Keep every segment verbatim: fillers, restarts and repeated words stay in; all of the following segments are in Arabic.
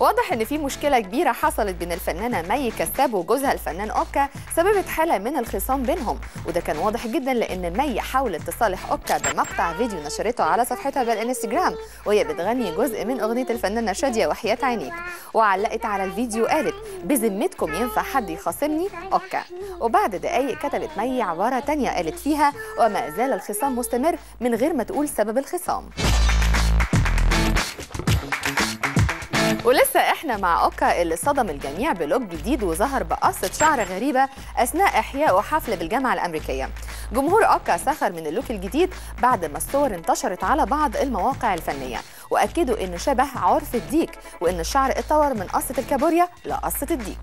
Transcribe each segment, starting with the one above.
واضح ان في مشكله كبيره حصلت بين الفنانه مي كساب وجوزها الفنان اوكا سببت حاله من الخصام بينهم، وده كان واضح جدا لان مي حاولت تصالح اوكا بمقطع فيديو نشرته على صفحتها بالانستجرام وهي بتغني جزء من اغنيه الفنانه شاديه وحياة عينيك، وعلقت على الفيديو قالت بذمتكم ينفع حد يخاصمني اوكا. وبعد دقايق كتبت مي عباره تانية قالت فيها وما زال الخصام مستمر من غير ما تقول سبب الخصام. ولسه احنا مع اوكا اللي صدم الجميع بلوك جديد وظهر بقصة شعر غريبة اثناء احياء حفل بالجامعة الامريكية. جمهور اوكا سخر من اللوك الجديد بعد ما الصور انتشرت على بعض المواقع الفنية، واكدوا انه شبه عرف الديك وان الشعر اتطور من قصة الكابوريا لقصة الديك.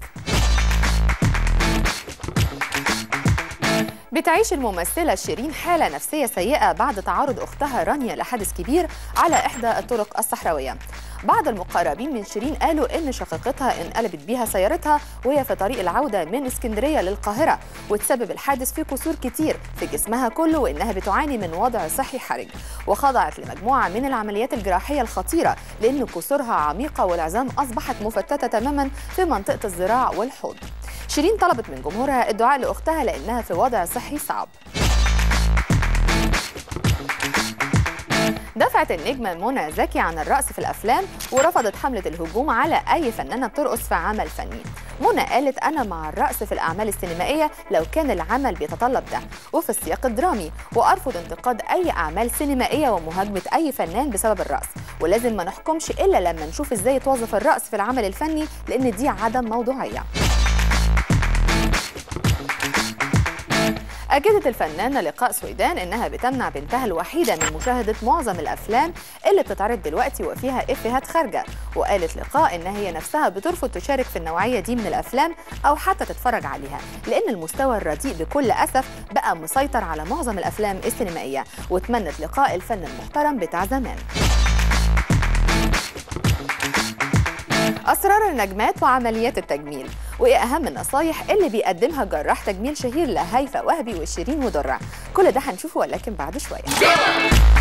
بتعيش الممثلة شيرين حالة نفسية سيئة بعد تعرض أختها رانيا لحادث كبير على إحدى الطرق الصحراوية. بعض المقربين من شيرين قالوا إن شقيقتها انقلبت بيها سيارتها وهي في طريق العودة من اسكندرية للقاهرة، وتسبب الحادث في كسور كتير في جسمها كله، وإنها بتعاني من وضع صحي حرج، وخضعت لمجموعة من العمليات الجراحية الخطيرة لأن كسورها عميقة والعظام أصبحت مفتتة تماما في منطقة الذراع والحوض. شيرين طلبت من جمهورها الدعاء لأختها لأنها في وضع صحي صعب. دفعت النجمة منى زكي عن الرقص في الأفلام ورفضت حملة الهجوم على أي فنانة بترقص في عمل فني. منى قالت أنا مع الرقص في الأعمال السينمائية لو كان العمل بيتطلب ده وفي السياق الدرامي، وأرفض انتقاد أي أعمال سينمائية ومهاجمة أي فنان بسبب الرقص، ولازم ما نحكمش إلا لما نشوف إزاي يتوظف الرقص في العمل الفني لأن دي عدم موضوعية. أكدت الفنانة لقاء سويدان إنها بتمنع بنتها الوحيدة من مشاهدة معظم الأفلام اللي بتتعرض دلوقتي وفيها إفيهات خارجة، وقالت لقاء إن هي نفسها بترفض تشارك في النوعية دي من الأفلام أو حتى تتفرج عليها، لأن المستوى الرديء بكل أسف بقى مسيطر على معظم الأفلام السينمائية، وتمنت لقاء الفن المحترم بتاع زمان. أسرار النجمات وعمليات التجميل، وإيه أهم النصايح اللي بيقدمها جراح تجميل شهير لهيفاء وهبي وشيرين ودرة، كل ده هنشوفه ولكن بعد شوية.